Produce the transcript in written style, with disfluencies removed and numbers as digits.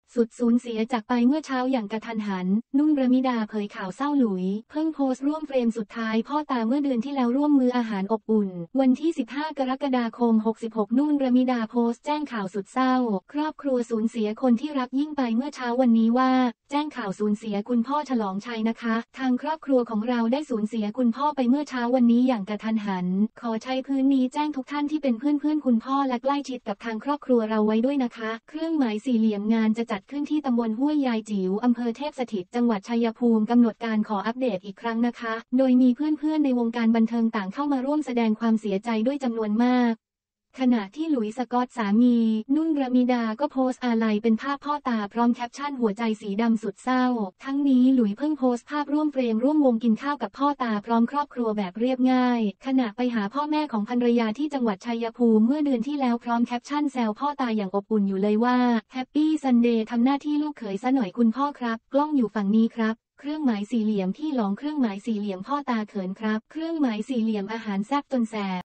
สุดสูญเสียจากไปเมื่อเช้าอย่างกระทันหันนุ่นระมิดาเผยข่าวเศร้าหลุยเพิ่งโพสต์ร่วมเฟรมสุดท้ายพ่อตาเมื่อเดือนที่แล้วร่วมมื้ออาหารอบอุ่นวันที่15กรกฎาคม66นุ่นระมิดาโพสต์แจ้งข่าวสุดเศร้าครอบครัวสูญเสียคนที่รักยิ่งไปเมื่อเช้าวันนี้ว่าแจ้งข่าวสูญเสียคุณพ่อฉลองชัยนะคะทางครอบครัวของเราได้สูญเสียคุณพ่อไปเมื่อเช้าวันนี้อย่างกระทันหันขอใช้พื้นนี้แจ้งทุกท่านที่เป็นเพื่อนคุณพ่อและใกล้ชิดกับทางครอบครัวเราไว้ด้วยนะคะเครื่องหมายสี่เหลี่ยมงานจะจัดขึ้นที่ตำบลห้วยยายจิ๋วอำเภอเทพสถิตจังหวัดชัยภูมิกำหนดการขออัปเดตอีกครั้งนะคะโดยมีเพื่อนๆในวงการบันเทิงต่างเข้ามาร่วมแสดงความเสียใจด้วยจำนวนมากขณะที่หลุยส์สกอตสามีนุ่นระมิดาก็โพสต์อาลัยเป็นภาพพ่อตาพร้อมแคปชั่นหัวใจสีดำสุดเศร้าทั้งนี้หลุยเพิ่งโพสต์ภาพร่วมเฟรมร่วมวงกินข้าวกับพ่อตาพร้อมครอบครัวแบบเรียบง่ายขณะไปหาพ่อแม่ของภรรยาที่จังหวัดชัยภูมิเมื่อเดือนที่แล้วพร้อมแคปชั่นแซวพ่อตาอย่างอบอุ่นอยู่เลยว่าแฮปปี้ซันเดย์ทำหน้าที่ลูกเขยซะหน่อยคุณพ่อครับกล้องอยู่ฝั่งนี้ครับเครื่องหมายสี่เหลี่ยมพี่หลองเครื่องหมายสี่เหลี่ยมพ่อตาเขินครับเครื่องหมายสี่เหลี่ยมอาหารแซ่บจนแสบ